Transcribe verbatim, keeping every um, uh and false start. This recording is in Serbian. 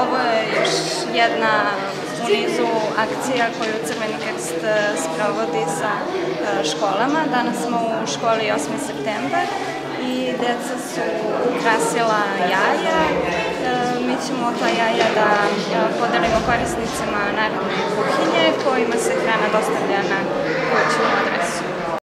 Ovo je još jedna u nizu akcija koju Crveni krst sprovodi sa školama. Danas smo u školi osmi septembar i deca su ukrasila jaja. Mi ćemo ta jaja da podelimo korisnicima narodne kuhinje kojima se hrana dostavlja na kućnu adresu.